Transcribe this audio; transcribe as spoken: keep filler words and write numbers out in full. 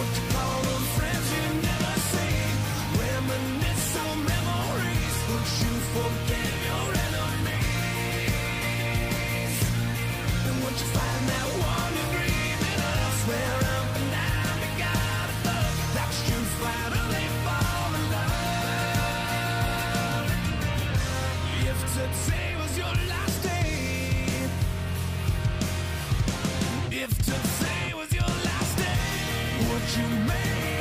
What you call them friends you never see. Reminisce on memories. Would you forgive your enemies? And once you find that one you're dreaming of, swear up and down you gotta love. That's you finally fall in love. If today was your last day, if today was your last day, would you make